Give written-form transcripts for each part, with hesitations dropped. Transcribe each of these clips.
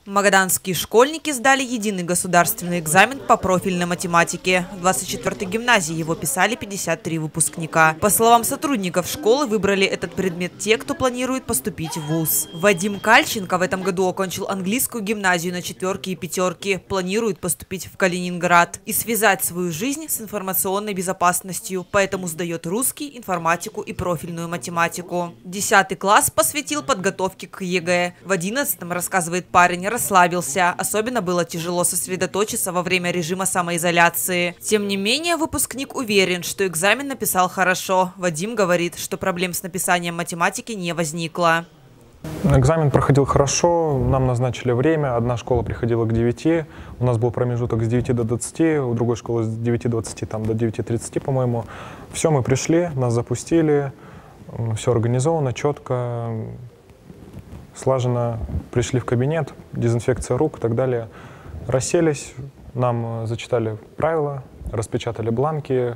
Магаданские школьники сдали единый государственный экзамен по профильной математике. В 24-й гимназии его писали 53 выпускника. По словам сотрудников школы, выбрали этот предмет те, кто планирует поступить в вуз. Вадим Кальченко в этом году окончил английскую гимназию на 4 и 5. Планирует поступить в Калининград и связать свою жизнь с информационной безопасностью. Поэтому сдает русский, информатику и профильную математику. 10 класс посвятил подготовке к ЕГЭ. В 11-м, рассказывает парень, расслабился. Особенно было тяжело сосредоточиться во время режима самоизоляции. Тем не менее, выпускник уверен, что экзамен написал хорошо. Вадим говорит, что проблем с написанием математики не возникло. Экзамен проходил хорошо, нам назначили время. Одна школа приходила к 9, у нас был промежуток с 9 до 20, у другой школы с 9:20 там, до 9:30, по-моему. Все, мы пришли, нас запустили, все организовано, четко, слаженно. Пришли в кабинет, дезинфекция рук и так далее. Расселись, нам зачитали правила, распечатали бланки.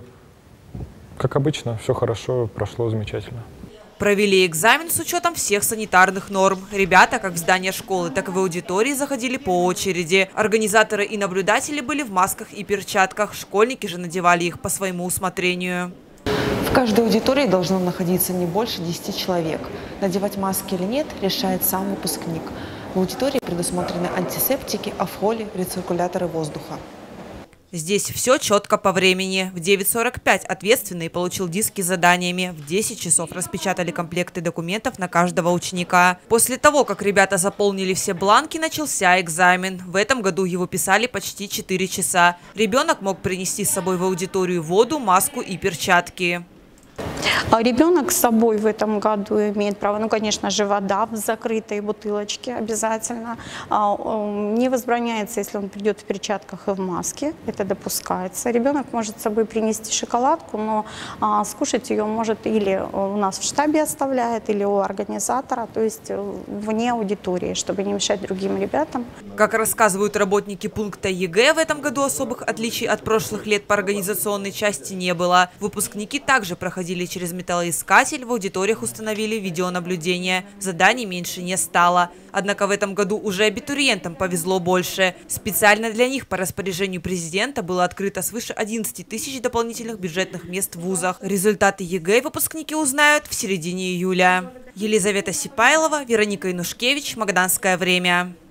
Как обычно, все хорошо, прошло замечательно. Провели экзамен с учетом всех санитарных норм. Ребята, как в здание школы, так и в аудитории, заходили по очереди. Организаторы и наблюдатели были в масках и перчатках. Школьники же надевали их по своему усмотрению. В каждой аудитории должно находиться не больше 10 человек. Надевать маски или нет, решает сам выпускник. В аудитории предусмотрены антисептики, афоли, рециркуляторы воздуха. Здесь все четко по времени. В 9:45 ответственный получил диски с заданиями. В 10 часов распечатали комплекты документов на каждого ученика. После того, как ребята заполнили все бланки, начался экзамен. В этом году его писали почти 4 часа. Ребенок мог принести с собой в аудиторию воду, маску и перчатки. Ребенок с собой в этом году имеет право, ну, конечно же, вода в закрытой бутылочке обязательно. Не возбраняется, если он придет в перчатках и в маске, это допускается. Ребенок может с собой принести шоколадку, но скушать ее может или у нас в штабе оставляет, или у организатора, то есть вне аудитории, чтобы не мешать другим ребятам. Как рассказывают работники пункта ЕГЭ, в этом году особых отличий от прошлых лет по организационной части не было. Выпускники также проходили через металлоискатель, в аудиториях установили видеонаблюдение. Заданий меньше не стало. Однако в этом году уже абитуриентам повезло больше. Специально для них по распоряжению президента было открыто свыше 11 тысяч дополнительных бюджетных мест в вузах. Результаты ЕГЭ выпускники узнают в середине июля. Елизавета Сипайлова, Вероника Янушкевич, Магаданское время.